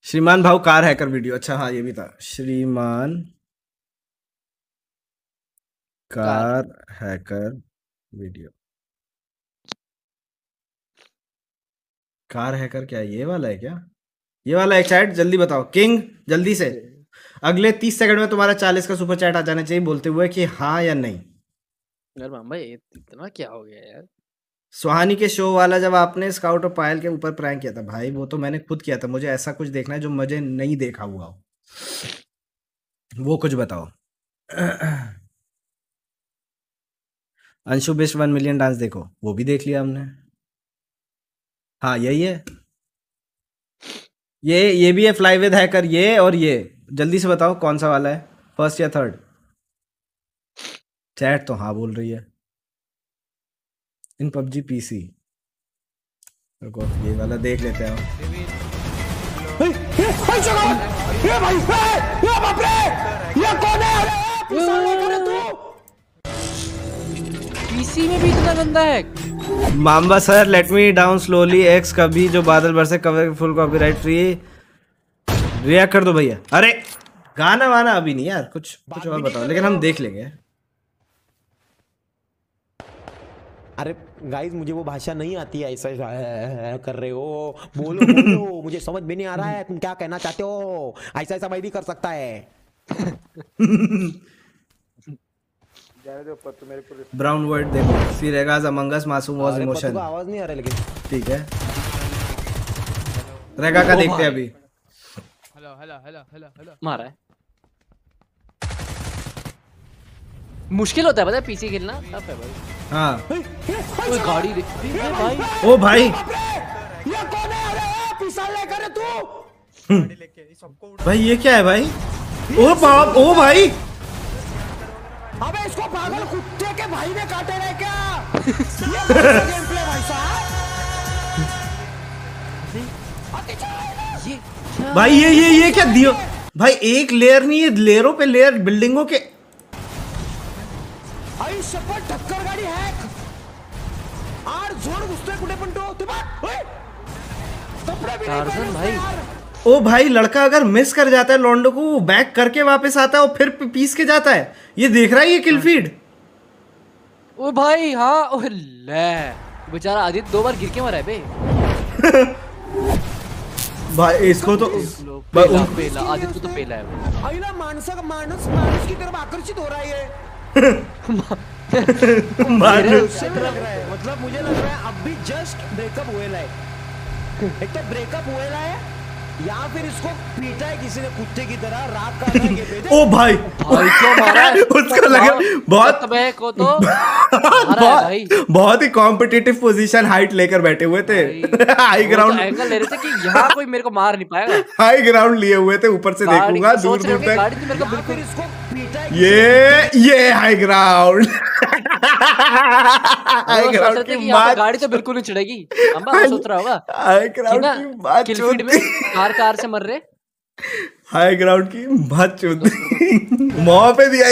श्रीमान भाव car hacker video. अच्छा हाँ ये भी था। श्रीमान car hacker video. Car hacker क्या ये वाला है क्या? ये वाला है चैट, जल्दी बताओ किंग, जल्दी से। अगले 30 सेकंड में तुम्हारा 40 का सुपर चैट आ जाना चाहिए बोलते हुए कि हाँ या नहीं। यार मामा ये इतना क्या हो गया यार। सुहानी के शो वाला जब आपने स्काउट और पायल के ऊपर प्रैंक किया था भाई, वो तो मैंने खुद किया था। मुझे ऐसा कुछ देखना है जो मुझे नहीं देखा हुआ हो, वो कुछ बताओ। अंशु बेस्ट 1 मिलियन डांस देखो, वो भी देख लिया हमने। हाँ यही है, ये भी है फ्लाई विद हैकर, ये और ये। जल्दी से बताओ कौन सा वाला है, फर्स्ट या थर्ड? चैट तो हाँ बोल रही है। इन पबजी पीसी, रुको ये वाला देख लेते हैं। पीसी में भी इतना गंदा है। Mamba sir let me down slowly x कभी जो बादल बरसे cover full copyright free. React कर दो भैया। अरे गाना वाना अभी नहीं यार, कुछ और बताओ, लेकिन हम देख लेंगे। अरे गाइस मुझे वो भाषा नहीं आती है, ऐसा कर रहे हो, बोलो बोलो मुझे समझ में नहीं आ रहा है तुम क्या कहना चाहते हो। ऐसा ऐसा मैं भी कर सकता है। ब्राउन वर्ड देखो, सी रेगाज अमंग अस मासूम वाज इमोशन। आवाज नहीं आ रहा लेकिन ठीक है, रेगा का देखते हैं अभी। Hello hello hello hello hello मारा है। मुश्किल होता है पता है पीसी खेलना, टफ है भाई। हाँ कोई गाड़ी देखती है भाई। ओ भाई ये कौन है? अरे पिसा लेकर है तू। भाई ये क्या है भाई? ओ बाप, ओ भाई अबे इसको पागल कुत्ते के भाई ने काटे रहे क्या? ये गेम प्ले भाई साहब। भाई ये क्या दियो भाई? एक लेयर नहीं, ये लेयरों पे लेयर बिल्डिंगों के। आई शपथ टक्कर गाडी हॅक आर जोड घुसतोय कुठे पण तो ते बघ ओए कपडे भी टार्जन भाई। ओ भाई लड़का अगर मिस कर जाता है लॉन्डो को, वो बैक करके वापस आता है और फिर पीस के जाता है। ये देख रहा है ये किल फीड। ओ भाई हाँ, ओ ले बेचारा आदित्य 2 बार गिर के मरा है बे। भाई इसको तो पेला आदित्य को तो पेला है। आईला माणूस की तरफ आकर्षित हो रहा है ये। लग रहा है, मतलब मुझे लग रहा है अब भी जस्ट ब्रेकअप हुएला है। एक तो ब्रेकअप हुएला है या फिर इसको पीटा है किसी ने कुत्ते की तरह, रात का ओ भाई क्यों मारा है? उसको लगा बहुत को तो बहुत ही कॉम्पिटिटिव पोजीशन हाइट लेकर बैठे हुए थे। हाई ग्राउंड एंगल ले रहे थे कि यहाँ कोई मेरे को मार नहीं पाएगा। हाई ग्राउंड लिए हुए थे, ऊपर से देखूंगा दूर दूर तक। गाड़ी थी मेरे को बिल्कुल इसको पीटा है ये हाई ग्राउंड। हाई ग्राउंड की बात, गाड़ी तो बिल्कुल नहीं चढ़ेगी। अंबा सोच रहा होगा हाई ग्राउंड की बात किलफीड में कार से मर रहे। हाई ग्राउंड की बात चुद मौह पे दिया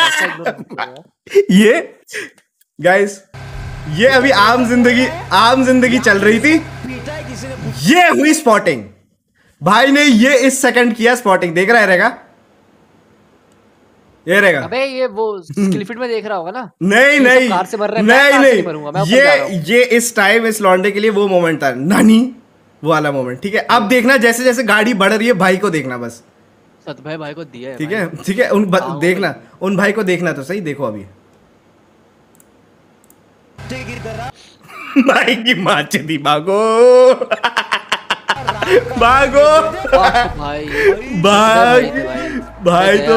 ये गाइस। ये अभी आम जिंदगी चल रही थी, ये हुई स्पॉटिंग। भाई ने ये इस सेकंड किया स्पॉटिंग। देख रहा है रहेगा, ये रहेगा। अबे ये वो क्लिफिट में देख रहा होगा ना। नहीं कार से मर रहा है, नहीं ये इस टाइम इस लौंडे के लिए वो मोमेंट था नानी, वो वाला मोमेंट। ठीक है, अब देखना जैसे जैसे गाड़ी बढ़ रही है भाई को देखना बस। सत भाई को दिया है। ठीक है उन देखना, उन भाई को देखना तो सही। देखो अभी भाई की माँ चली, भागो भागो भाई तो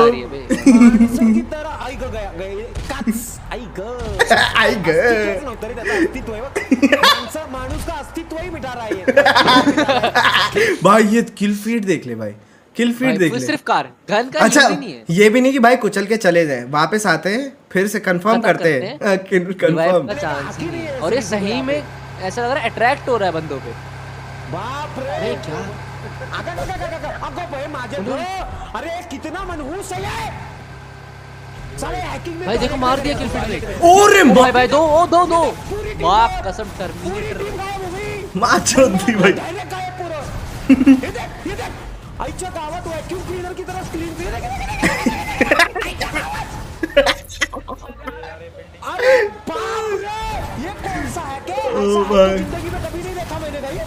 माणूस का अस्तित्व ही मिटा रहा है। भाई ये किल फीड देख ले भाई, किल फीड देख ले। सिर्फ कार गन का अच्छा नहीं है। ये भी नहीं कि भाई कुचल के चले जाए, वापस आते हैं फिर से कंफर्म करते हैं कंफर्म। और ये सही में ऐसा लग रहा है अट्रैक्ट हो रहा है बंदों पे। बाप रे क्या अरे कितना मनहूस है ये साले। हैकिंग में भाई देखो मार दिया किल फीड ने। ओरे भाई दो बाप कसम टर्मिनेटर मार छोड़ दी भाई। अच्छा कहावत वैक्यूम क्लीनर की तरह स्क्रीन पे अरे बाप रे, ये कौन सा है के? ओ ऐसा भाई। तो जिंदगी में कभी नहीं देखा मैंने भाई।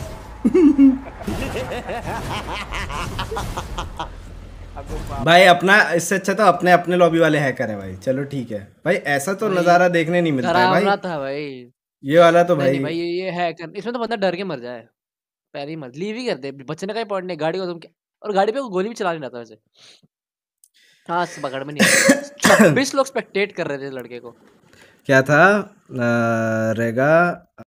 भाई अपना इससे अच्छा तो अपने अपने लॉबी वाले हैकर हैं भाई। चलो ठीक है भाई, ऐसा तो भाई, नजारा देखने नहीं मिलता है भाई। डरावना था भाई। ये वाला तो नहीं भाई नहीं भाई, ये है कर, इसमें तो बंदा डर के मर जाए। पहले ही मत लीव ही कर दे, बचने का ही पॉइंट नहीं। गाड़ी को तुम और गाड़ी पे गोली भी चला नहीं रहा था वैसे। हाँ पकड़ में नहीं आया था। 26 लोग स्पेक्टेट कर रहे थे लड़के को। क्या था रेगा